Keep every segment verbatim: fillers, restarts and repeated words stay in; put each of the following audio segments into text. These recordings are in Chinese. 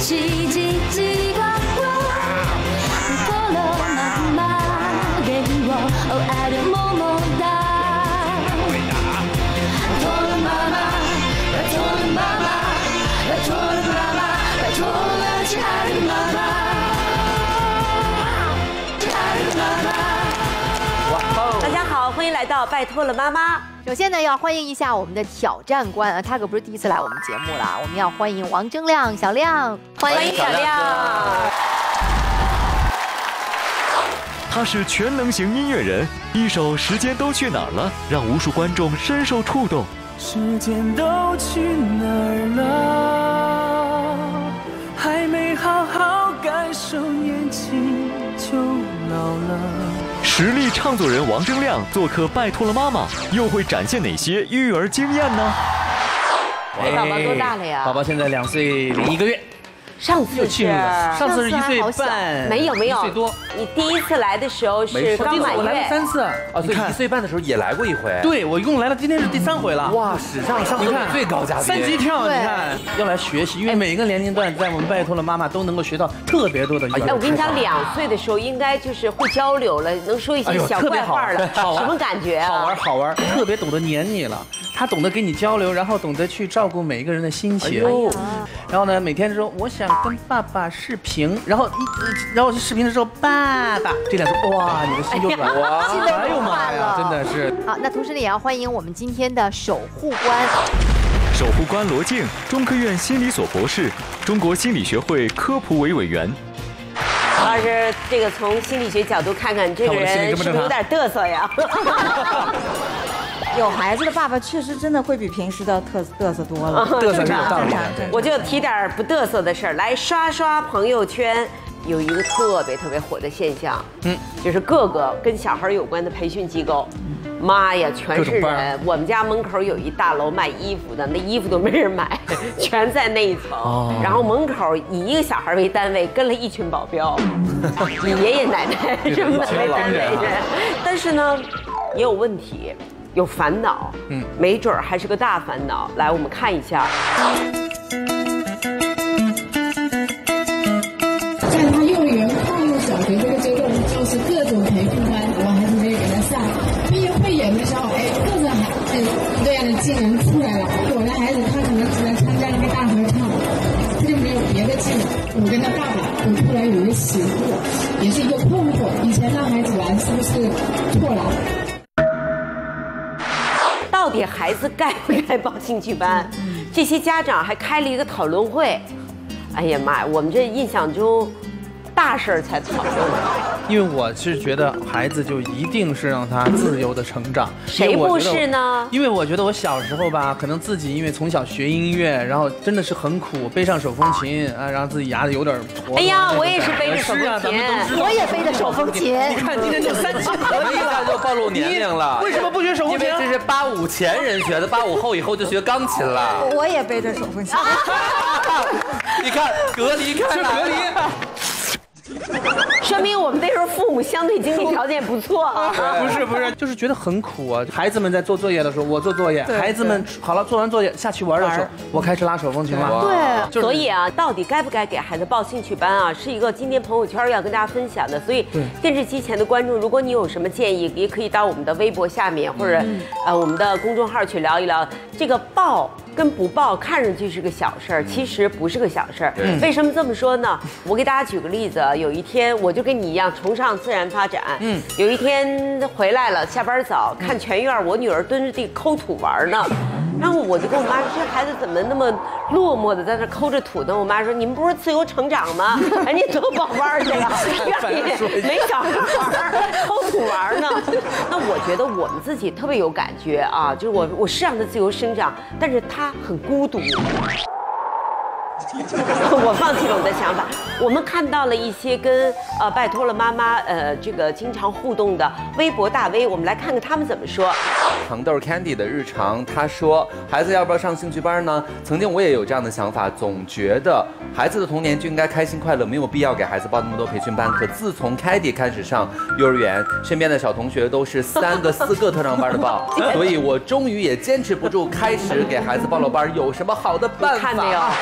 し実が拜托了妈妈，给我爱的么么哒。拜托了妈妈，拜托了妈妈，拜托了妈妈，拜托了亲爱的妈妈，亲爱的妈妈。 大家好，欢迎来到拜托了妈妈。 首先呢，要欢迎一下我们的挑战官啊，他可不是第一次来我们节目了。我们要欢迎王铮亮，小亮， 欢迎小亮。 他是全能型音乐人，一首《时间都去哪儿了》让无数观众深受触动。 时间都去哪儿了？还没好好感受年轻就老了。 实力唱作人王铮亮做客拜托了妈妈，又会展现哪些育儿经验呢？ 哎，宝宝多大了呀？ 宝宝现在两岁零一个月。 上次是上次是一岁半， 没有没有， 一岁多。 你第一次来的时候是刚满月， 我来了三次啊， 所以一岁半的时候也来过一回。 对，我一共来了，今天是第三回了。 哇，史上上座最高嘉宾， 三级跳，你看要来学习，因为每一个年龄段在我们拜托了妈妈都能够学到特别多的。 哎，我跟你讲，两岁的时候应该就是会交流了，能说一些小怪话了，什么感觉啊？ 好玩好玩，特别懂得黏你了。他懂得跟你交流，然后懂得去照顾每一个人的心情。然后呢，每天说我想跟爸爸视频，然后一然后视频的时候，爸爸这两个哇，你的心就软了。哎呦妈呀，真的是。 好，那同时呢，也要欢迎我们今天的守护官。 守护官罗静，中科院心理所博士，中国心理学会科普委委员。 老师，这个从心理学角度看看，这个人是不是有点嘚瑟呀？ 有孩子的爸爸确实真的会比平时的特嘚瑟多了， 嘚瑟是有道理的。 我就提点不嘚瑟的事儿来刷刷朋友圈。有一个特别特别火的现象，嗯，就是各个跟小孩有关的培训机构，妈呀，全是人。我们家门口有一大楼卖衣服的，那衣服都没人买，全在那一层。然后门口以一个小孩为单位，跟了一群保镖，以爷爷奶奶什么的为单位。但是呢，也有问题，有烦恼，嗯，没准儿还是个大烦恼。来，我们看一下。 在他幼儿园跨入小学这个阶段，就是各种培训班，我还是没有给他上。毕业汇演的时候，哎，各种哎各样的技能出来了。我的孩子他可能只能参加一个大合唱，他就没有别的技能。我跟他爸爸，我突然有一个醒悟，也是一个困惑：以前让孩子玩是不是错了？ 到底孩子该不该报兴趣班？这些家长还开了一个讨论会。哎呀妈呀，我们这印象中大事儿才讨论。 因为我是觉得孩子就一定是让他自由的成长， 谁不是呢？ 因为我觉得我小时候吧，可能自己因为从小学音乐，然后真的是很苦，背上手风琴啊，然后自己牙的有点驼。 哎呀，我也是背着手风琴， 我也背着手风琴。 你看今天就三七合一一下就暴露年龄了。 为什么不学手风琴？ 因为这是八五前人学的，八五后以后就学钢琴了。 我也背着手风琴。 你看隔离开了，隔离。 说明我们那时候父母相对经济条件不错啊。 不是不是，就是觉得很苦啊。孩子们在做作业的时候，我做作业；孩子们好了做完作业下去玩的时候，我开始拉手风琴了。 对，所以啊，到底该不该给孩子报兴趣班啊，是一个今天朋友圈要跟大家分享的。所以电视机前的观众，如果你有什么建议，也可以到我们的微博下面或者呃我们的公众号去聊一聊。这个报跟不报看上去是个小事儿，其实不是个小事儿。为什么这么说呢？我给大家举个例子，有一天我就跟你一样崇尚自然发展。嗯，有一天回来了，下班早，看全院我女儿蹲着地抠土玩呢。然后我就跟我妈说，这孩子怎么那么落寞的在那抠着土呢？我妈说，你们不是自由成长吗？人家都报班去了，院里没小孩玩，抠土玩呢。那我觉得我们自己特别有感觉啊，就是我我是让他自由生长，但是他很孤独。我放弃了我的想法。我们看到了一些跟呃拜托了妈妈呃这个经常互动的微博大 V， 我们来看看他们怎么说。 糖豆 Candy 的日常，他说孩子要不要上兴趣班呢？曾经我也有这样的想法，总觉得孩子的童年就应该开心快乐，没有必要给孩子报那么多培训班。可自从 Candy 开始上幼儿园，身边的小同学都是三个四个特长班的报，所以我终于也坚持不住，开始给孩子报了班。有什么好的办法？ 看没有，这跟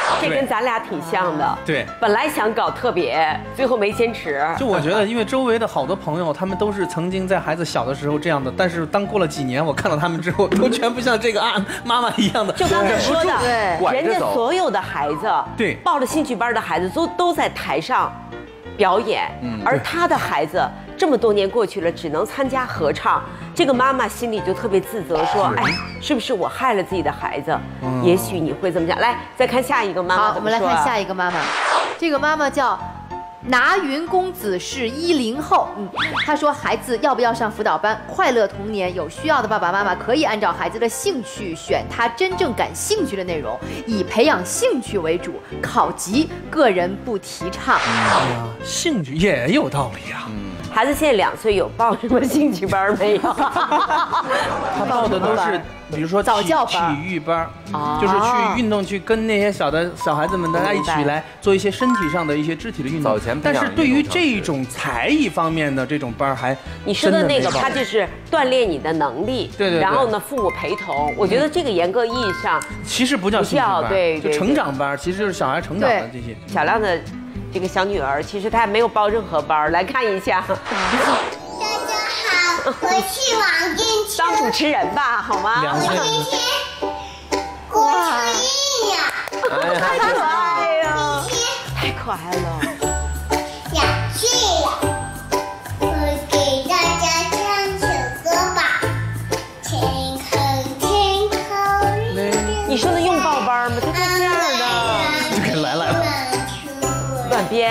跟咱俩挺像的。 对， 本来想搞特别，最后没坚持。 就我觉得，因为周围的好多朋友，他们都是曾经在孩子小的时候这样的，但是当过了几年，我看到他们之后，都全部像这个啊妈妈一样的。 就刚才说的， 对， 人家所有的孩子， 对， 报了兴趣班的孩子都都在台上表演，嗯，而他的孩子这么多年过去了，只能参加合唱。这个妈妈心里就特别自责，说：“哎，是不是我害了自己的孩子？”嗯、也许你会这么想。来，再看下一个妈妈。 好，我们来看下一个妈妈。这个妈妈叫拿云公子，是一零后。嗯，她说孩子要不要上辅导班？快乐童年，有需要的爸爸妈妈可以按照孩子的兴趣选他真正感兴趣的内容，以培养兴趣为主。考级个人不提倡。 嗯、兴趣也有道理啊。嗯。 孩子现在两岁，有报什么兴趣班没有？ 他报的都是，比如说早教班、 体育班，就是去运动，去跟那些小的小孩子们大家一起来做一些身体上的一些肢体的运动。但是对于这种才艺方面的这种班，还你说的那个，他就是锻炼你的能力， 对对。 然后呢，父母陪同，我觉得这个严格意义上其实不叫兴趣班， 对， 就成长班，其实就是小孩成长的这些。 小亮的。这个小女儿其实她还没有报任何班，来看一下。大家好，我是王俊秋。 当主持人吧，好吗？ 两岁。 今天国庆日呀， 太可爱了， 太可爱了。 两岁了，我给大家唱首歌吧。Twinkle twinkle。 你说的用报班吗？它是这样的。 就给来来了。 乱编。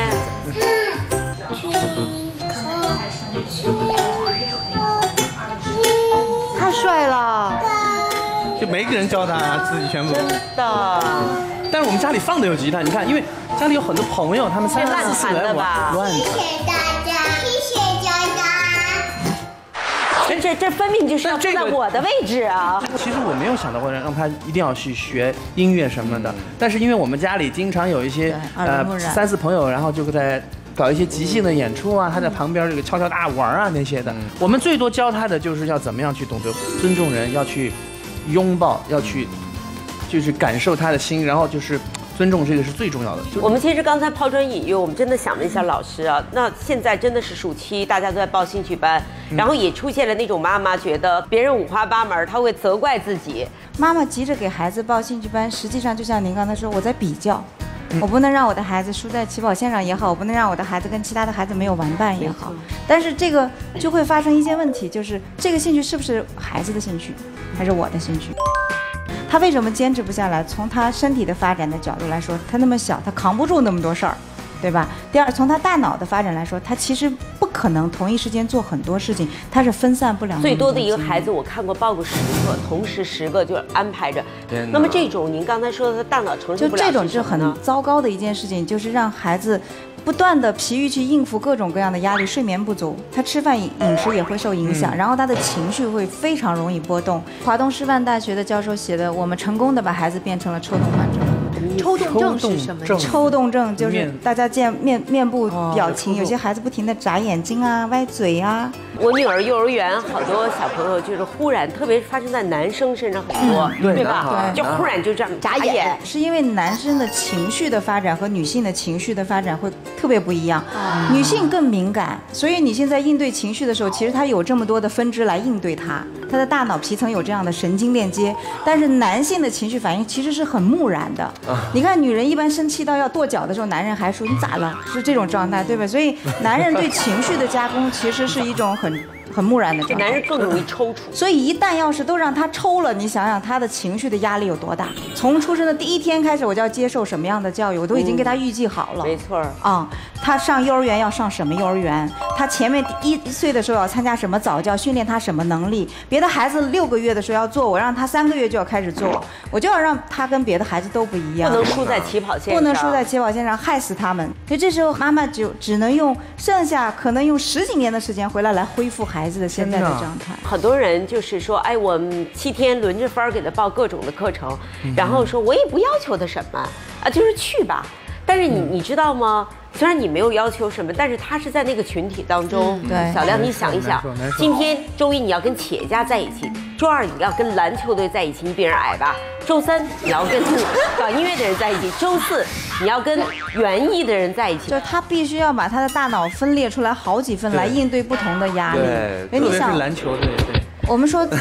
太帅了！ 就没个人教他，自己全部。 真的。 但是我们家里放的有吉他，你看，因为家里有很多朋友，他们三四四来玩，乱弹。 谢谢大家，谢谢大家。 这这这分明就是要放在我的位置啊！ 其实我没有想到过让他一定要去学音乐什么的，但是因为我们家里经常有一些呃三四朋友，然后就在搞一些即兴的演出啊，他在旁边这个敲敲打玩啊那些的。我们最多教他的就是要怎么样去懂得尊重人，要去拥抱，要去就是感受他的心，然后就是尊重这个是最重要的。 我们其实刚才抛砖引玉，我们真的想问一下老师啊，那现在真的是暑期，大家都在报兴趣班，然后也出现了那种妈妈觉得别人五花八门，她会责怪自己。 妈妈急着给孩子报兴趣班，实际上就像您刚才说，我在比较。我不能让我的孩子输在起跑线上也好，我不能让我的孩子跟其他的孩子没有玩伴也好，但是这个就会发生一些问题，就是这个兴趣是不是孩子的兴趣，还是我的兴趣？他为什么坚持不下来？从他身体的发展的角度来说，他那么小，他扛不住那么多事儿，对吧？第二，从他大脑的发展来说，他其实不可能同一时间做很多事情，他是分散不了。 最多的一个孩子，我看过报过十个，同时十个就安排着。那么这种您刚才说的，他大脑承受不了， 就这种是很糟糕的一件事情，就是让孩子不断的疲于去应付各种各样的压力，睡眠不足，他吃饭饮食也会受影响，嗯、然后他的情绪会非常容易波动。华东师范大学的教授写的，我们成功的把孩子变成了抽动患者。 抽动症是什么？ 抽动症就是大家见面面部表情，有些孩子不停的眨眼睛啊、歪嘴啊。 我女儿幼儿园好多小朋友就是忽然，特别发生在男生身上很多， 嗯、 对吧？ 对， 就忽然就这样眨眼， 是因为男生的情绪的发展和女性的情绪的发展会特别不一样，嗯、女性更敏感，所以你现在应对情绪的时候，其实它有这么多的分支来应对它，它的大脑皮层有这样的神经链接，但是男性的情绪反应其实是很木然的。你看女人一般生气到要跺脚的时候，男人还说你咋了，是这种状态，对吧？所以男人对情绪的加工其实是一种很很木然的状态， 男人更容易抽搐。 所以一旦要是都让他抽了，你想想他的情绪的压力有多大？从出生的第一天开始，我就要接受什么样的教育，我都已经给他预计好了。 没错啊、嗯，他上幼儿园要上什么幼儿园？他前面一岁的时候要参加什么早教，训练他什么能力？别的孩子六个月的时候要做，我让他三个月就要开始做，我就要让他跟别的孩子都不一样， 不能输在起跑线上， 不能输在起跑线上，害死他们。所以这时候妈妈就只能用剩下可能用十几年的时间回来来恢复孩子的现在的状态。 很多人就是说，哎，我们七天轮着班给他报各种的课程，嗯、然后说我也不要求他什么啊，就是去吧。 但是你你知道吗？虽然你没有要求什么，但是他是在那个群体当中。 嗯对小亮，你想一想，今天周一你要跟企业家在一起，周二你要跟篮球队在一起，你比人矮吧？周三你要跟搞音乐的人在一起，周四你要跟园艺的人在一起。 就是他必须要把他的大脑分裂出来好几份来应对不同的压力。 对， 特别是篮球队，对。 我们说，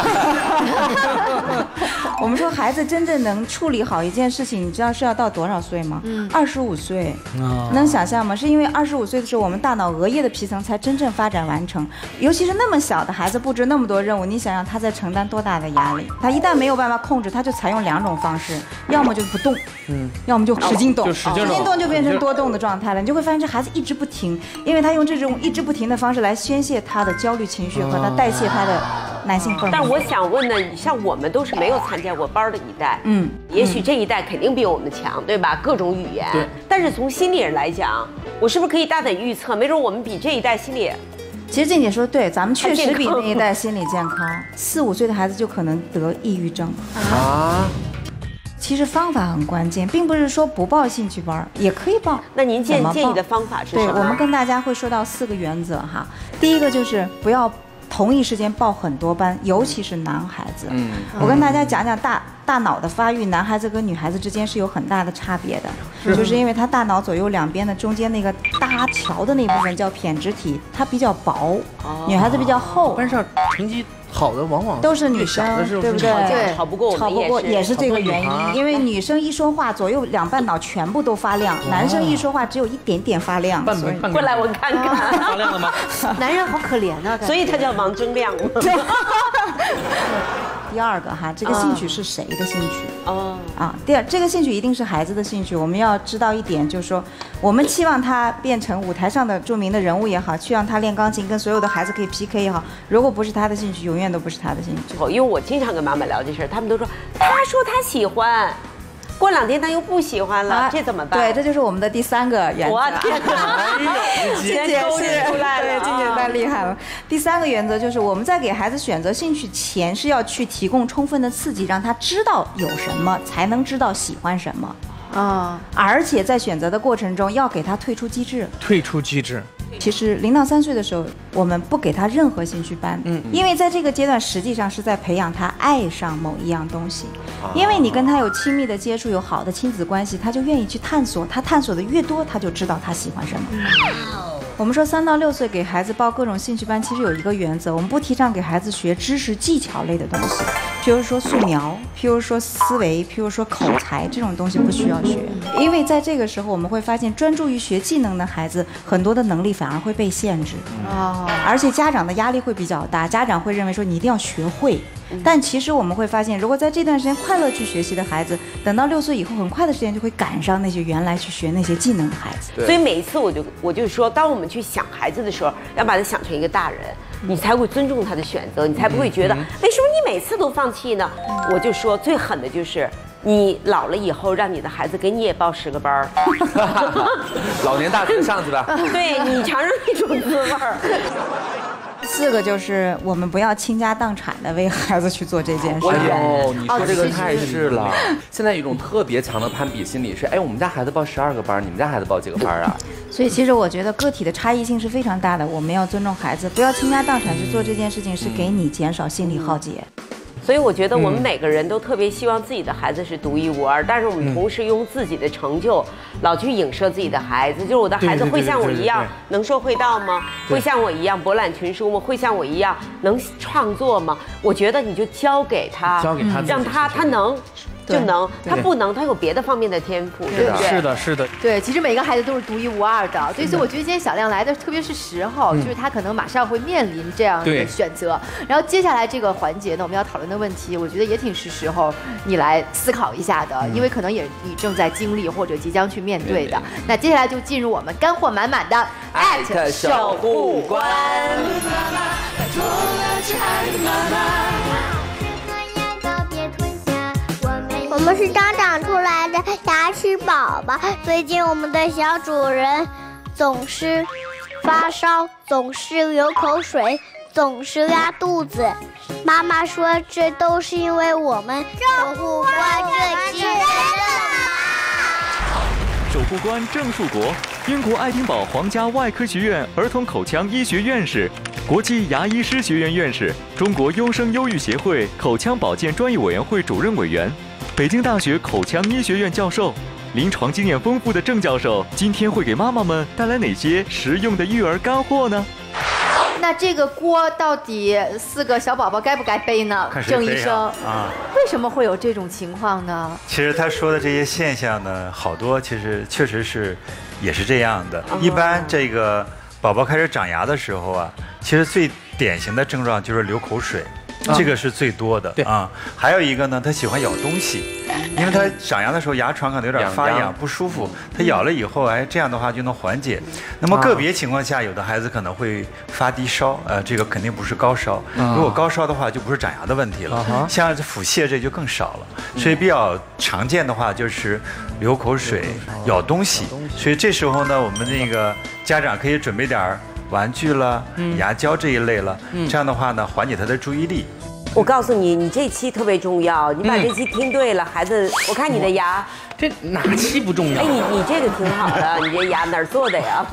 我们说孩子真正能处理好一件事情，你知道是要到多少岁吗？嗯，二十五岁，能想象吗？是因为二十五岁的时候，我们大脑额叶的皮层才真正发展完成。尤其是那么小的孩子布置那么多任务，你想想他在承担多大的压力？他一旦没有办法控制，他就采用两种方式，要么就不动，嗯，要么就使劲动， 使劲动就变成多动的状态了。你就会发现这孩子一直不停，因为他用这种一直不停的方式来宣泄他的焦虑情绪和他代谢他的男性荷尔蒙。 但是我想问呢，像我们都是没有参加过班的一代， 嗯， 也许这一代肯定比我们强，对吧？各种语言，对。但是从心理人来讲，我是不是可以大胆预测，没准我们比这一代心理。 其实静姐说对，咱们确实比那一代心理健康。四五岁的孩子就可能得抑郁症啊。其实方法很关键，并不是说不报兴趣班也可以报。 那您建建议的方法是什么？ 对，我们跟大家会说到四个原则哈。第一个就是不要同一时间报很多班，尤其是男孩子。嗯，我跟大家讲讲大大脑的发育，男孩子跟女孩子之间是有很大的差别的，是就是因为他大脑左右两边的中间那个搭桥的那部分叫胼胝体，它比较薄，哦、女孩子比较厚。 班上成绩好的往往都是女生，对不对？ 对，吵不过我吵不过也是这个原因，因为女生一说话，左右两半脑全部都发亮，男生一说话只有一点点发亮。 半半过来我看看， 发亮了吗？ 男人好可怜啊， 所以他叫王铮亮。 第二个哈，这个兴趣是谁的兴趣？哦啊，第二，这个兴趣一定是孩子的兴趣。我们要知道一点，就是说，我们期望他变成舞台上的著名的人物也好，期望他练钢琴跟所有的孩子可以 P K 也好，如果不是他的兴趣，永远都不是他的兴趣。 因为我经常跟妈妈聊这事儿，他们都说，他说他喜欢。过两天他又不喜欢了，这怎么办？ 对，这就是我们的第三个原则。 我天哪， 静姐是出来了，对，静姐太厉害了。第三个原则就是我们在给孩子选择兴趣前，是要去提供充分的刺激，让他知道有什么，才能知道喜欢什么。啊，而且在选择的过程中，要给他退出机制。 退出机制。 其实零到三岁的时候，我们不给他任何兴趣班，嗯，因为在这个阶段实际上是在培养他爱上某一样东西，因为你跟他有亲密的接触，有好的亲子关系，他就愿意去探索，他探索的越多，他就知道他喜欢什么。我们说三到六岁给孩子报各种兴趣班，其实有一个原则，我们不提倡给孩子学知识技巧类的东西，譬如说素描，譬如说思维，譬如说口才这种东西不需要学，因为在这个时候我们会发现，专注于学技能的孩子，很多的能力反而会被限制，哦，而且家长的压力会比较大，家长会认为说你一定要学会。但其实我们会发现，如果在这段时间快乐去学习的孩子，等到六岁以后，很快的时间就会赶上那些原来去学那些技能的孩子。 所以每一次我就我就说，当我们去想孩子的时候，要把他想成一个大人，你才会尊重他的选择，你才不会觉得为什么你每次都放弃呢？我就说最狠的就是。你老了以后，让你的孩子给你也报十个班儿， 老年大学上去吧。 对你尝尝那种滋味儿。 四个就是我们不要倾家荡产的为孩子去做这件事。 哎呦，你说这个太是了。现在有一种特别强的攀比心理是，哎，我们家孩子报十二个班，你们家孩子报几个班啊？ 所以其实我觉得个体的差异性是非常大的，我们要尊重孩子，不要倾家荡产去做这件事情，是给你减少心理浩劫。 所以我觉得我们每个人都特别希望自己的孩子是独一无二，但是我们同时用自己的成就老去影射自己的孩子，就是我的孩子会像我一样能说会道吗？会像我一样博览群书吗？会像我一样能创作吗？我觉得你就交给他， 交给他， 让他他能。就能，他不能，他有别的方面的天赋，对不对？ 是的，是的。 对，其实每个孩子都是独一无二的，所以所以我觉得今天小亮来的特别是时候，就是他可能马上会面临这样的选择。然后接下来这个环节呢，我们要讨论的问题，我觉得也挺是时候你来思考一下的，因为可能也你正在经历或者即将去面对的。那接下来就进入我们干货满满的艾特守护官。 我们是刚长出来的牙齿宝宝，最近我们的小主人总是发烧，总是流口水，总是拉肚子。妈妈说这都是因为我们守护官最亲人的妈。 守护官郑树国，英国爱丁堡皇家外科学院儿童口腔医学院士，国际牙医师学院院士，中国优生优育协会口腔保健专业委员会主任委员，北京大学口腔医学院教授。临床经验丰富的郑教授，今天会给妈妈们带来哪些实用的育儿干货呢？ 那这个锅到底四个小宝宝该不该背呢？郑医生啊，为什么会有这种情况呢？ 其实他说的这些现象呢，好多其实确实是也是这样的。一般这个宝宝开始长牙的时候啊，其实最典型的症状就是流口水。这个是最多的啊，还有一个呢，他喜欢咬东西，因为他长牙的时候牙床可能有点发痒不舒服，他咬了以后，哎，这样的话就能缓解。那么个别情况下，有的孩子可能会发低烧，呃，这个肯定不是高烧。如果高烧的话，就不是长牙的问题了。像腹泻这就更少了，所以比较常见的话就是流口水、咬东西。所以这时候呢，我们那个家长可以准备点儿玩具了、牙胶这一类了，这样的话呢，缓解他的注意力。 我告诉你，你这期特别重要，你把这期听对了，孩子，我看你的牙， 这哪期不重要？ 哎，你你这个挺好的，你这牙哪儿做的呀？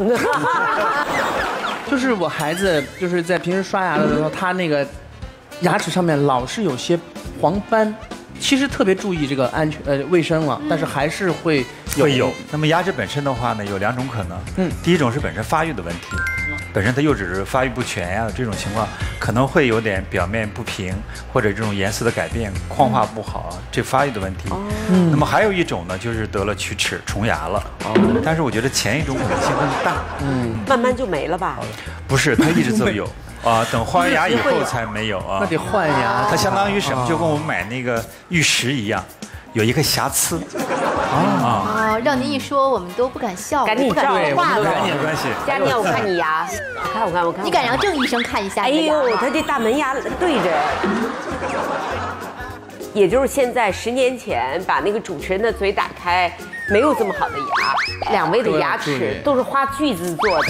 就是我孩子就是在平时刷牙的时候，他那个牙齿上面老是有些黄斑。其实特别注意这个安全呃卫生了，但是还是会有会有。那么牙齿本身的话呢，有两种可能。嗯，第一种是本身发育的问题，本身它釉质发育不全呀，这种情况可能会有点表面不平，或者这种颜色的改变、矿化不好，这发育的问题。嗯。那么还有一种呢，就是得了龋齿、虫牙了。哦。但是我觉得前一种可能性更大。 嗯。慢慢就没了吧？ 不是，它一直都有。啊，等换完牙以后才没有啊。 那得换牙， 它相当于什么？就跟我们买那个玉石一样，有一个瑕疵。 啊，让您一说，我们都不敢笑， 赶紧照话了。 没关系。 佳妮，我看你牙，我看我看我看。 你敢让郑医生看一下？ 哎呦，他这大门牙对着。也就是现在十年前把那个主持人的嘴打开，没有这么好的牙，两位的牙齿都是花锯子做的。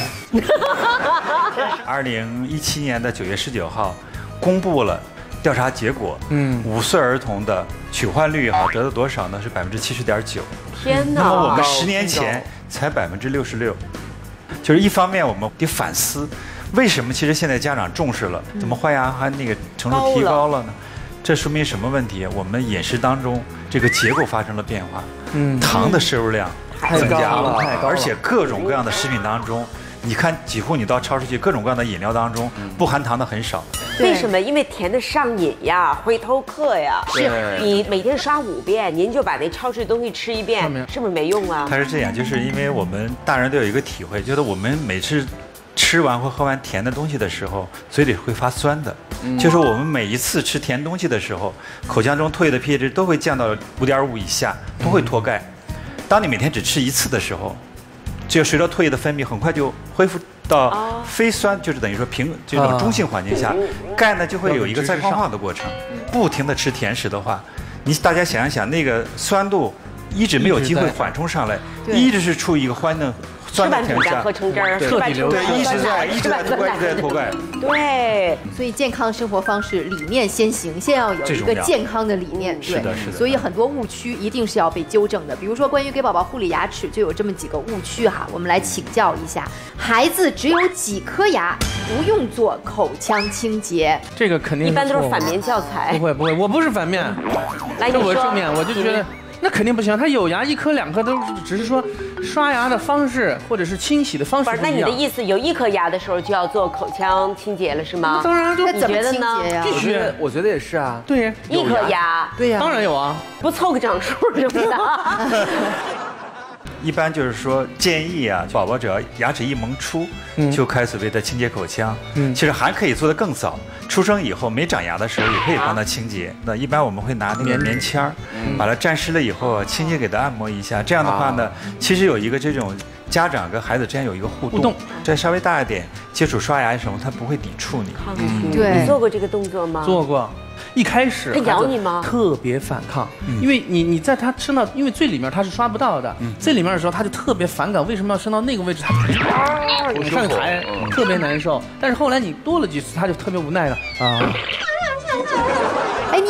二零一七年的九月十九号，公布了调查结果。嗯，五岁儿童的取换率啊，得了多少呢？是百分之七十点九。 天哪！ 那么我们十年前才百分之六十六。就是一方面我们得反思，为什么其实现在家长重视了，怎么换牙还那个程度提高了呢？这说明什么问题？我们饮食当中这个结构发生了变化，嗯，糖的摄入量增加了，而且各种各样的食品当中，你看几乎你到超市去，各种各样的饮料当中，不含糖的很少。 为什么？因为甜的上瘾呀，回头客呀。是，你每天刷五遍，您就把那超市东西吃一遍，是不是没用啊？ 它是这样，就是因为我们大人都有一个体会，觉得我们每次吃完或喝完甜的东西的时候，嘴里会发酸的。就是我们每一次吃甜东西的时候，口腔中唾液的 pH 值都会降到五点五以下，都会脱钙。当你每天只吃一次的时候，就随着唾液的分泌，很快就恢复到非酸，就是等于说平这种中性环境下，钙呢就会有一个再矿化的过程。不停的吃甜食的话，你大家想一想，那个酸度一直没有机会缓冲上来，一直是处于一个欢乐。 吃完饼干喝橙汁儿， 彻底流对，一直在一直在脱钙，一直在脱钙。 对， 所以健康生活方式理念先行，先要有一个健康的理念。 是的，是的。 所以很多误区一定是要被纠正的。比如说，关于给宝宝护理牙齿，就有这么几个误区哈，我们来请教一下：孩子只有几颗牙，不用做口腔清洁。 这个肯定一般都是反面教材。 不会不会，我不是反面。 来，你说。 我正面，我就觉得。那肯定不行，他有牙一颗两颗都只是说刷牙的方式或者是清洗的方式不一样。 那你的意思有一颗牙的时候就要做口腔清洁了是吗？ 当然， 那怎么清洁呀？ 必须， 我觉得也是啊。 对， 一颗牙， 对呀，当然有啊， 不凑个整数什么的。 一般就是说建议啊，宝宝只要牙齿一萌出，嗯、就开始为他清洁口腔。嗯，其实还可以做得更早，出生以后没长牙的时候也可以帮他清洁。那一般我们会拿那个棉签儿，把它沾湿了以后，轻轻给他按摩一下。这样的话呢，其实有一个这种家长跟孩子之间有一个互动。互动，再稍微大一点，接触刷牙什么，他不会抵触你。 嗯，对，你做过这个动作吗？ 做过。一开始他咬你吗？ 特别反抗，因为你你在他伸到，因为最里面他是刷不到的，最里面的时候他就特别反感，为什么要伸到那个位置？他往上抬，特别难受。但是后来你多了几次，他就特别无奈了啊。 哎，你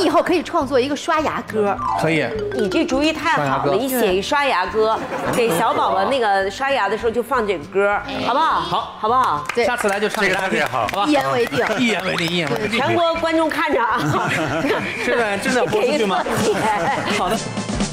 你以后可以创作一个刷牙歌。 可以。 你这主意太好了，你写一刷牙歌，给小宝宝那个刷牙的时候就放这个歌，好不好？ 好， 好不好？ 对， 下次来就唱给大家听，好吧？ 一言为定， 一言为定，一言为定。 全国观众看着啊！ 现在真的播出去吗？好的。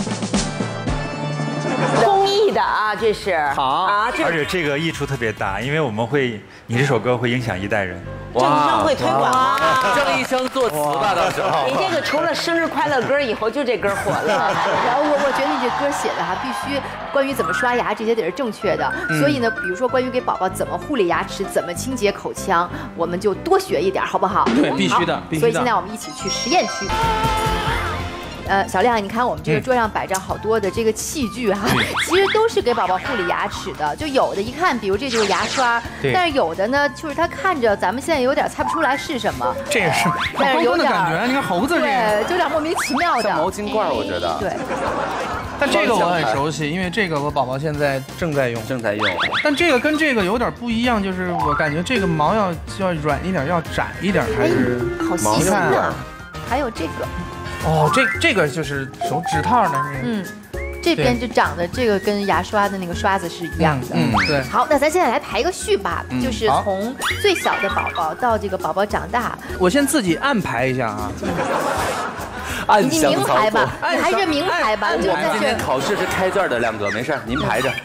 公益的啊，这是好啊， 而且这个益处特别大，因为我们会，你这首歌会影响一代人。 郑医生会推广吗？ 郑医生作词吧，到时候。 你这个除了生日快乐歌，以后就这歌火了。 然后我我觉得你这歌写的哈，必须关于怎么刷牙这些得是正确的。所以呢，比如说关于给宝宝怎么护理牙齿、怎么清洁口腔，我们就多学一点，好不好？ 对，必须的，必须的。 所以现在我们一起去实验区。呃，小亮，你看我们这个桌上摆着好多的这个器具哈，其实都是给宝宝护理牙齿的。就有的一看，比如这就是牙刷，但是有的呢，就是它看着咱们现在有点猜不出来是什么。 这也是， 但是有点感觉，你看猴子这个， 对，就有点莫名其妙的。 像毛巾罐，我觉得。 对。 但这个我很熟悉，因为这个我宝宝现在正在用， 正在用。 但这个跟这个有点不一样，就是我感觉这个毛要要软一点，要窄一点，还是好细心啊。还有这个。 哦，这这个就是手指套的那个， 嗯，这边就长得这个跟牙刷的那个刷子是一样的， 嗯，对。 好，那咱现在来排个序吧，就是从最小的宝宝到这个宝宝长大。 我先自己暗排一下啊， 按你明排吧，你还是明排吧。 我们今天考试是开卷的，亮哥，没事，您排着。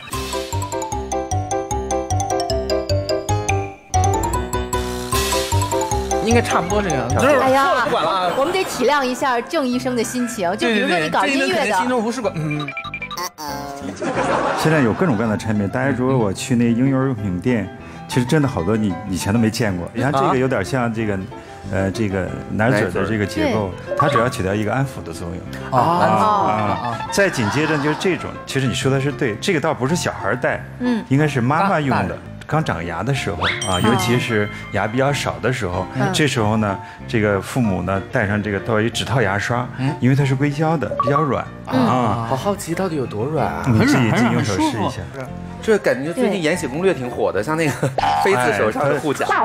应该差不多这个样子。 哎呀， 不管了， 我们得体谅一下郑医生的心情。就比如说你搞音乐的， 心中无事管。嗯。 现在有各种各样的产品，大家如果我去那婴幼儿用品店，其实真的好多你以前都没见过。你看这个有点像这个，呃，这个奶嘴的这个结构，它主要起到一个安抚的作用。啊啊！再紧接着就是这种，其实你说的是对，这个倒不是小孩戴，嗯，应该是妈妈用的。刚长牙的时候啊，尤其是牙比较少的时候，这时候呢，这个父母呢带上这个作为指套牙刷，因为它是硅胶的，比较软啊。 好好奇到底有多软啊？ 你自己自己用手试一下。 这感觉最近《延禧攻略》挺火的，像那个妃子手上的护甲。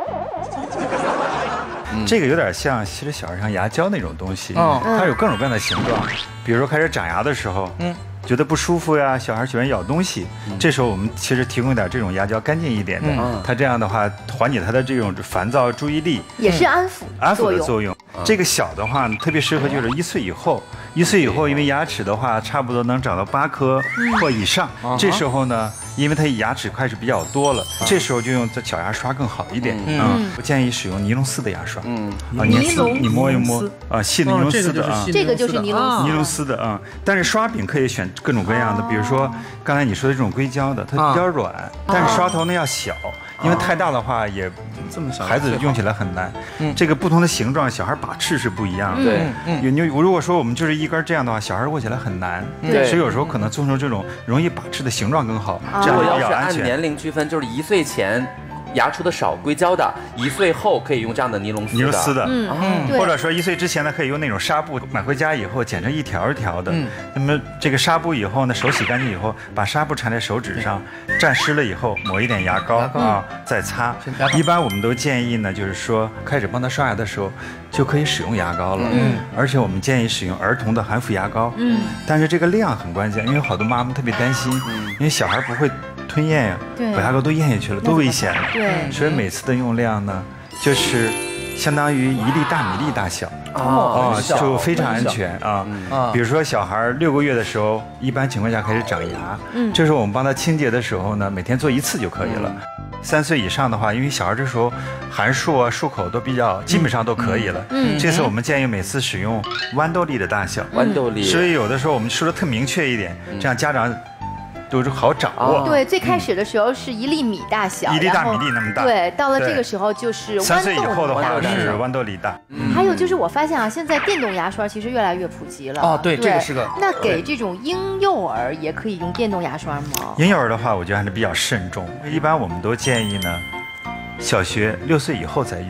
这个有点像，其实小孩上牙胶那种东西，它有各种各样的形状，比如说开始长牙的时候，嗯。觉得不舒服呀，小孩喜欢咬东西，这时候我们其实提供一点这种牙胶，干净一点的，它这样的话缓解他的这种烦躁注意力， 也是安抚安抚的作用。这个小的话特别适合就是一岁以后，一岁以后因为牙齿的话差不多能长到八颗或以上，这时候呢，因为它牙齿开始比较多了，这时候就用小牙刷更好一点啊。我建议使用尼龙丝的牙刷，嗯，啊，尼龙丝你摸一摸啊，细的尼龙丝的啊， 这个就是尼龙尼龙丝的啊。但是刷柄可以选各种各样的，比如说刚才你说的这种硅胶的，它比较软，但是刷头呢要小，因为太大的话也这么小， 孩子用起来很难。嗯，这个不同的形状，小孩把持是不一样的。 对， 嗯，你如果说我们就是一根这样的话，小孩握起来很难。 对， 所以有时候可能做成这种容易把持的形状更好，这样如果要是比较安全。 按年龄区分，就是一岁前牙出的少硅胶的，一岁后可以用这样的尼龙丝的。 尼龙丝的， 嗯， 或者说一岁之前呢，可以用那种纱布，买回家以后剪成一条一条的。嗯，那么这个纱布以后呢，手洗干净以后，把纱布缠在手指上，沾湿了以后抹一点牙膏啊，再擦。一般我们都建议呢，就是说开始帮他刷牙的时候就可以使用牙膏了。嗯，而且我们建议使用儿童的含氟牙膏。嗯，但是这个量很关键，因为好多妈妈特别担心，因为小孩不会吞咽呀，把牙膏都咽下去了，多危险。 对， 所以每次的用量呢，就是相当于一粒大米粒大小。哦，就非常安全啊。比如说小孩六个月的时候，一般情况下开始长牙，嗯，这时候我们帮他清洁的时候呢，每天做一次就可以了。三岁以上的话，因为小孩这时候含漱啊、漱口都比较基本上都可以了。嗯，这次我们建议每次使用豌豆粒的大小， 豌豆粒。 所以有的时候我们说的特明确一点，这样家长都是好掌握。 对，最开始的时候是一粒米大小， 一粒大米粒那么大。 对，到了这个时候就是豌豆。 三岁以后的话是豌豆粒大。 还有就是我发现啊，现在电动牙刷其实越来越普及了。 哦，对，这个是个。 那给这种婴幼儿也可以用电动牙刷吗？ 婴幼儿的话，我觉得还是比较慎重。一般我们都建议呢，小学六岁以后再用。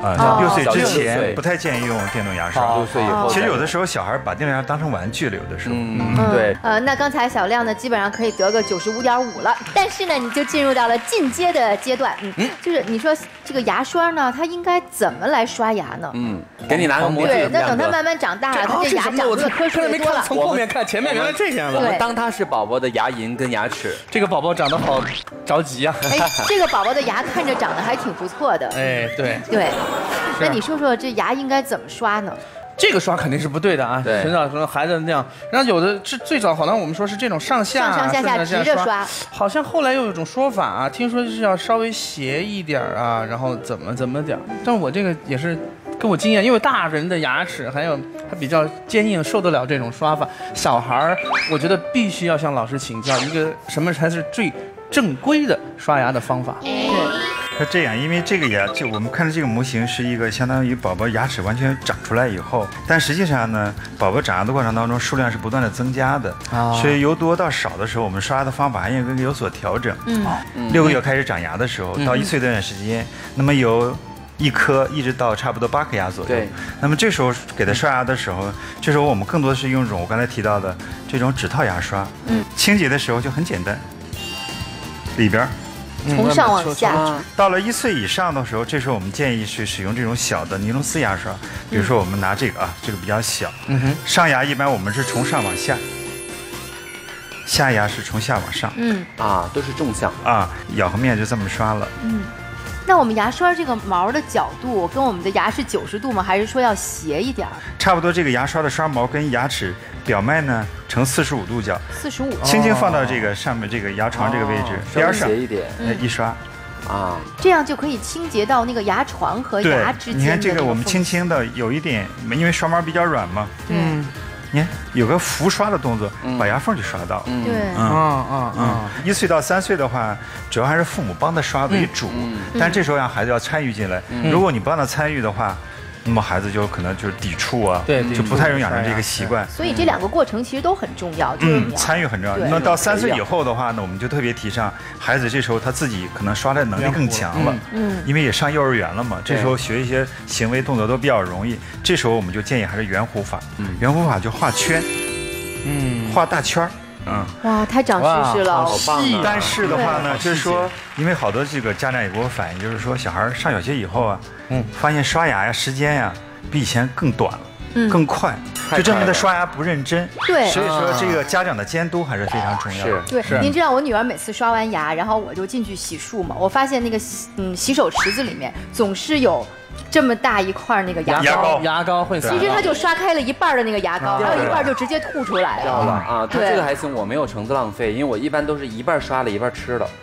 啊，六岁之六岁前不太建议用电动牙刷。 六岁以后， 其实有的时候小孩把电动牙刷当成玩具了，有的时候。 嗯，对。 呃，那刚才小亮呢，基本上可以得个九十五点五了，但是呢，你就进入到了进阶的阶段。嗯，就是你说这个牙刷呢，它应该怎么来刷牙呢？ 嗯，给你拿个模具。 对，那等他慢慢长大了，他这牙长出的颗数就多了。 从后面看，前面原来这样我们当他是宝宝的牙龈跟牙齿， 这个宝宝长得好着急啊。 哎，这个宝宝的牙看着长得还挺不错的。 哎，对对。那你说说这牙应该怎么刷呢？ 这个刷肯定是不对的啊！ 对， 很少说孩子那样，然后有的是最早好像我们说是这种上下上上下下直着刷， 好像后来又有一种说法啊，听说是要稍微斜一点啊，然后怎么怎么点。但我这个也是跟我经验，因为大人的牙齿还有它比较坚硬，受得了这种刷法。小孩儿，我觉得必须要向老师请教一个什么才是最正规的刷牙的方法。 对。 是这样，因为这个牙，就我们看的这个模型是一个相当于宝宝牙齿完全长出来以后，但实际上呢，宝宝长牙的过程当中数量是不断的增加的，啊、所以由多到少的时候，我们刷牙的方法还应该有所调整。嗯，六个月开始长牙的时候，到一岁这段时间，那么有一颗一直到差不多八颗牙左右。对，那么这时候给他刷牙的时候，这时候我们更多的是用一种我刚才提到的这种指套牙刷。嗯，清洁的时候就很简单，里边。 从上往下， 到了一岁以上的时候，这时候我们建议是使用这种小的尼龙丝牙刷，比如说我们拿这个啊，这个比较小，嗯哼，上牙一般我们是从上往下，下牙是从下往上， 嗯啊，都是纵向啊，咬合面就这么刷了， 嗯。那我们牙刷这个毛的角度跟我们的牙是九十度吗？还是说要斜一点？ 差不多，这个牙刷的刷毛跟牙齿表面呢呈四十五度角， 四十五， 轻轻放到这个上面这个牙床这个位置边上， 斜一点， 一刷， 啊， 这样就可以清洁到那个牙床和牙之间的。 你看这个我们轻轻的有一点，因为刷毛比较软嘛，嗯。你看，有个浮刷的动作，把牙缝就刷到。 嗯，对， 嗯嗯嗯。一岁到三岁的话，主要还是父母帮他刷为主，但这时候让孩子要参与进来。如果你不让他参与的话，那么孩子就可能就是抵触啊， 对， 就不太容易养成这个习惯。 所以这两个过程其实都很重要，就是参与很重要。那到三岁以后的话呢，我们就特别提倡孩子这时候他自己可能刷的能力更强了，嗯，因为也上幼儿园了嘛，这时候学一些行为动作都比较容易。这时候我们就建议还是圆弧法，圆弧法就画圈，嗯，画大圈儿。嗯， 哇，太长知识了， 好棒！ 但是的话呢，就是说，因为好多这个家长也给我反映，就是说小孩上小学以后啊，嗯，发现刷牙呀时间呀比以前更短了，嗯，更快，就证明他刷牙不认真。 对， 所以说这个家长的监督还是非常重要的。 对，您知道我女儿每次刷完牙，然后我就进去洗漱嘛，我发现那个嗯洗手池子里面总是有。这么大一块那个牙膏， 牙膏会， 其实他就刷开了一半的那个牙膏，还有一半就直接吐出来了。 啊，他这个还行，我没有橙子浪费，因为我一般都是一半刷了一半吃了。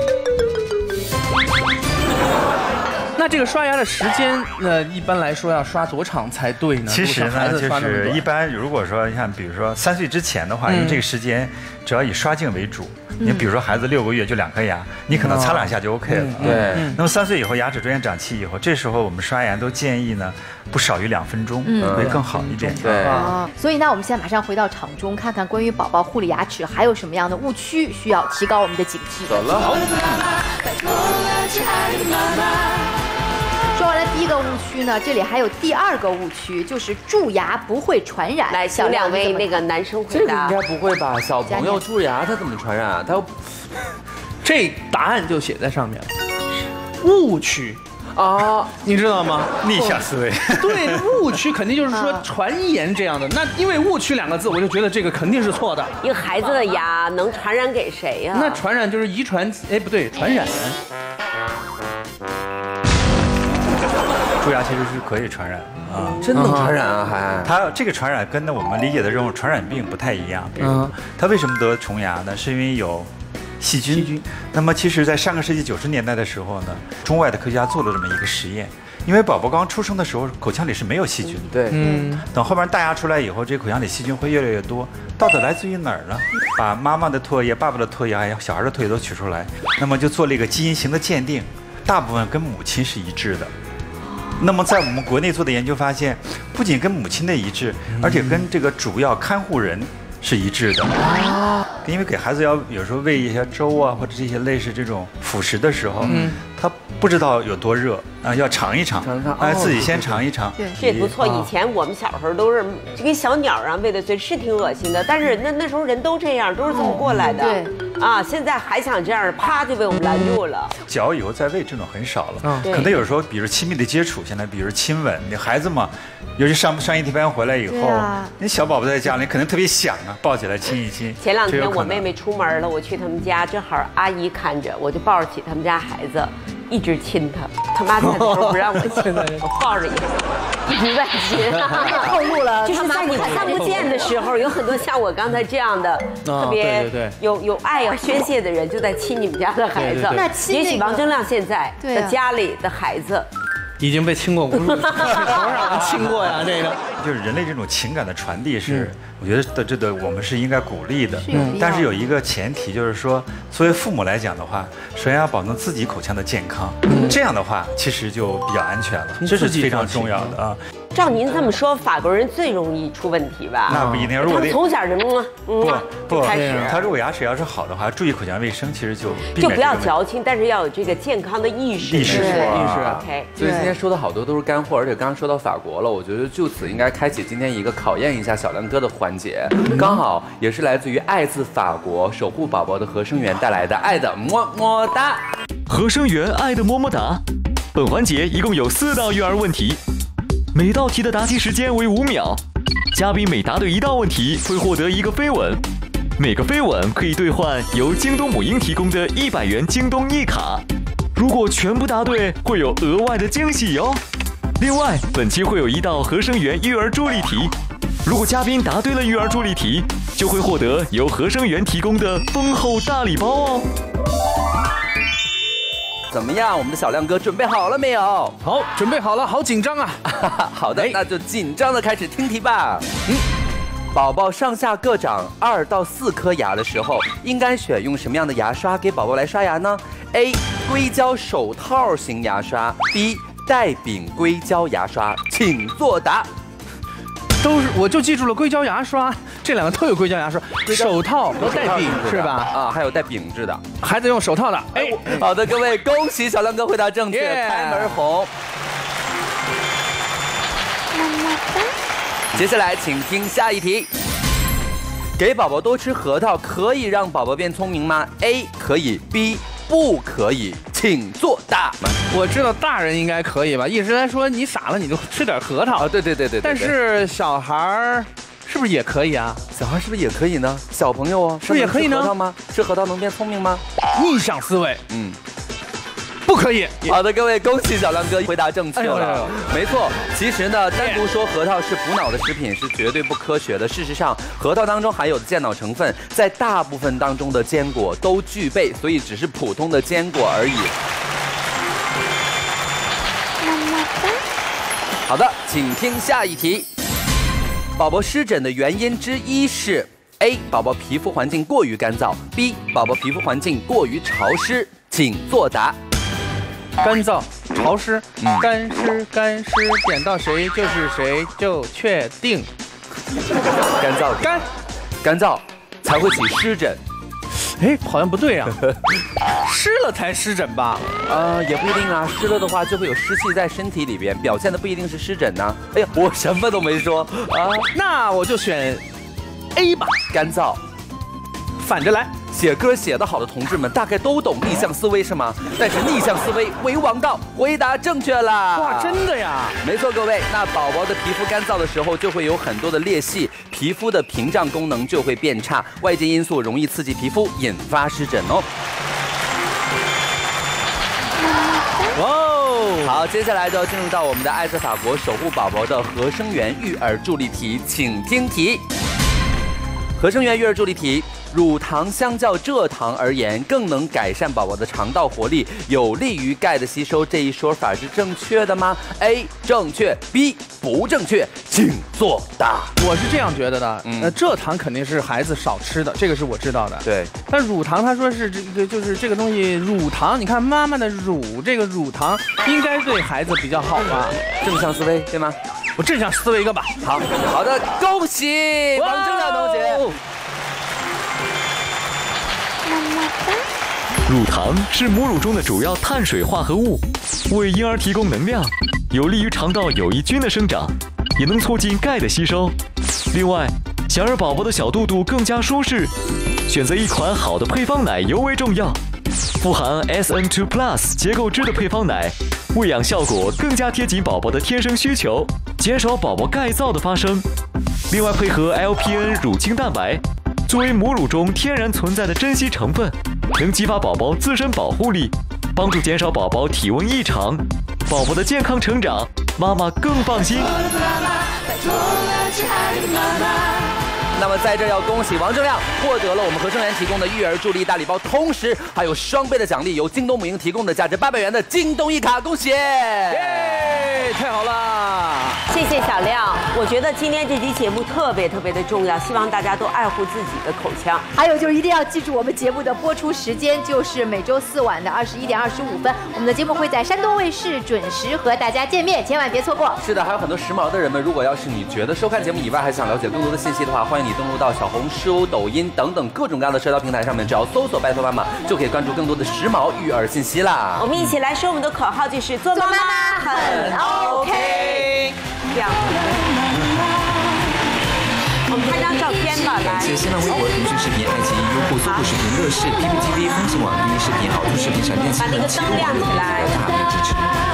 那这个刷牙的时间，呃，一般来说要刷多长才对呢？ 其实呢，就是一般如果说像比如说三岁之前的话，因为这个时间主要以刷净为主。你比如说孩子六个月就两颗牙，你可能擦两下就 OK 了。 对。 那么三岁以后牙齿逐渐长齐以后，这时候我们刷牙都建议呢不少于两分钟，会更好一点。 对。 所以呢，我们现在马上回到场中，看看关于宝宝护理牙齿还有什么样的误区需要提高我们的警惕。 走了。好。 说完了第一个误区呢，这里还有第二个误区，就是蛀牙不会传染。 来，请两位那个男生回答。 这个应该不会吧？小朋友蛀牙他怎么传染啊？他这答案就写在上面了，误区。啊，你知道吗？ 逆向思维。 对，误区肯定就是说传言这样的。那因为误区两个字，我就觉得这个肯定是错的。 一个孩子的牙能传染给谁呀？ 那传染就是遗传，哎，不对，传染。 蛀牙其实是可以传染啊，真能传染啊！还它这个传染跟呢我们理解的这种传染病不太一样。比如它为什么得虫牙呢？是因为有细菌。细菌。那么其实，在上个世纪九十年代的时候呢，中外的科学家做了这么一个实验，因为宝宝刚出生的时候口腔里是没有细菌的。 对。 嗯。等后面大牙出来以后，这口腔里细菌会越来越多，到底来自于哪儿呢？把妈妈的唾液、爸爸的唾液还有小孩的唾液都取出来，那么就做了一个基因型的鉴定，大部分跟母亲是一致的。那么在我们国内做的研究发现，不仅跟母亲的一致，而且跟这个主要看护人是一致的。因为给孩子要有时候喂一些粥啊，或者这些类似这种辅食的时候，嗯， 他不知道有多热啊，要尝一尝， 尝一尝， 哎，自己先尝一尝。 对， 这也不错。以前我们小时候都是就跟小鸟啊喂的嘴，是挺恶心的，但是那那时候人都这样，都是这么过来的。 对。 啊，现在还想这样，啪就被我们拦住了。 嚼以后再喂这种很少了， 嗯， 可能有时候，比如亲密的接触，现在比如亲吻，你孩子嘛，尤其上上一天班回来以后， 啊、 那小宝宝在家里肯定特别想啊，抱起来亲一亲。 前两天我妹妹出门了，我去他们家，正好阿姨看着，我就抱着起他们家孩子，一直亲他。他妈在的时候不让我亲，我抱着一直在亲。 透露了， 就是在你看不见的时候，有很多像我刚才这样的特别有有爱要宣泄的人，就在亲你们家的孩子。 那亲也许王铮亮现在的家里的孩子。 已经被亲过无数次，头上亲过呀，这个就是人类这种情感的传递是，我觉得的这个我们是应该鼓励的，嗯，但是有一个前提就是说，作为父母来讲的话，首先要保证自己口腔的健康，这样的话其实就比较安全了，这是非常重要的啊。 照您这么说，法国人最容易出问题吧？ 那不一定，如果从小就嗯不不开始， 他如果牙齿要是好的话，注意口腔卫生，其实就就不要矫情，但是要有这个健康的意识。 意识，意识。 OK。 所以今天说的好多都是干货，而且刚刚说到法国了，我觉得就此应该开启今天一个考验一下小亮哥的环节，刚好也是来自于爱自法国守护宝宝的和声源带来的爱的么么哒。 和声源爱的么么哒。本环节一共有四道育儿问题。每道题的答题时间为五秒，嘉宾每答对一道问题会获得一个飞吻，每个飞吻可以兑换由京东母婴提供的一百元京东一卡。如果全部答对，会有额外的惊喜哟。另外，本期会有一道和声源育儿助力题，如果嘉宾答对了育儿助力题，就会获得由和声源提供的丰厚大礼包哦。 怎么样，我们的小亮哥准备好了没有？ 好，准备好了，好紧张啊！ 好的，那就紧张的开始听题吧。嗯，宝宝上下各长二到四颗牙的时候，应该选用什么样的牙刷给宝宝来刷牙呢 ？A. 硅胶手套型牙刷 B. 带柄硅胶牙刷，请作答。 都是，我就记住了硅胶牙刷，这两个都有硅胶牙刷，手套和带柄是吧？ 啊，还有带柄质的， 孩子用手套的。哎， 好的，各位，恭喜小亮哥回答正确， yeah. 开门红。接下来，请听下一题。给宝宝多吃核桃可以让宝宝变聪明吗 ？A. 可以 ，B. 不可以，请作答。 我知道大人应该可以吧，意思来说你傻了你就吃点核桃啊，对对对 对, 对。 但是小孩儿是不是也可以啊？ 小孩是不是也可以呢？小朋友哦， 是不是也可以呢？ 吃核桃吗？吃核桃能变聪明吗？ 逆向思维， 嗯。 不可以。 好的，各位，恭喜小亮哥回答正确了。哎呦没错，其实呢，单独说核桃是补脑的食品是绝对不科学的。事实上，核桃当中含有的健脑成分，在大部分当中的坚果都具备，所以只是普通的坚果而已。好的，请听下一题。宝宝湿疹的原因之一是 A. 宝宝皮肤环境过于干燥 B. 宝宝皮肤环境过于潮湿，请作答。 干燥、潮湿，嗯、干湿、干湿，点到谁就是谁，就确定。 干燥， 干， 干燥才会起湿疹。 哎，好像不对啊，湿了才湿疹吧？ 啊、呃，也不一定啊，湿了的话就会有湿气在身体里边，表现的不一定是湿疹呢、啊。哎呀，我什么都没说啊， 那我就选 A 吧， 干燥。 反着来。 写歌写得好的同志们大概都懂逆向思维是吗？但是逆向思维为王道，回答正确啦！ 哇，真的呀！ 没错，各位，那宝宝的皮肤干燥的时候，就会有很多的裂隙，皮肤的屏障功能就会变差，外界因素容易刺激皮肤，引发湿疹哦。哇哦！好，接下来就要进入到我们的爱在法国守护宝宝的和声源育儿助力题，请听题。和声源育儿助力题。乳糖相较蔗糖而言，更能改善宝宝的肠道活力，有利于钙的吸收。这一说法是正确的吗 ？A. 正确 ，B. 不正确，请作答。 我是这样觉得的，嗯、呃，蔗糖肯定是孩子少吃的，这个是我知道的。 对， 但乳糖他说是这个，就是这个东西，乳糖，你看妈妈的乳，这个乳糖应该对孩子比较好吧？ 正向思维对吗？ 我正向思维一个吧。 好好的，恭喜王铮亮同学。 乳糖是母乳中的主要碳水化合物，为婴儿提供能量，有利于肠道有益菌的生长，也能促进钙的吸收。另外，想让宝宝的小肚肚更加舒适，选择一款好的配方奶尤为重要。富含 S N 二 Plus 结构脂的配方奶，喂养效果更加贴紧宝宝的天生需求，减少宝宝钙燥的发生。另外，配合 L P N 乳清蛋白，作为母乳中天然存在的珍稀成分，能激发宝宝自身保护力，帮助减少宝宝体温异常，宝宝的健康成长，妈妈更放心。 那么在这要恭喜王铮亮获得了我们合生元提供的育儿助力大礼包，同时还有双倍的奖励，由京东母婴提供的价值八百元的京东一卡，恭喜！耶，太好了！ 谢谢小亮，我觉得今天这期节目特别特别的重要，希望大家都爱护自己的口腔。 还有就是一定要记住我们节目的播出时间，就是每周四晚的二十一点二十五分，我们的节目会在山东卫视准时和大家见面，千万别错过。 是的，还有很多时髦的人们，如果要是你觉得收看节目以外还想了解更多的信息的话，欢迎你登录到小红书、抖音等等各种各样的社交平台上面，只要搜索拜托妈妈，就可以关注更多的时髦育儿信息啦。 我们一起来说我们的口号，就是做妈妈很 OK。这样，我们拍张照片吧，来。 感谢新浪微博、腾讯视频、爱奇艺、优酷、搜狐视频、乐视、P P T V、风行网、第一视频、好图视频、闪电新闻、启动网的大力支持。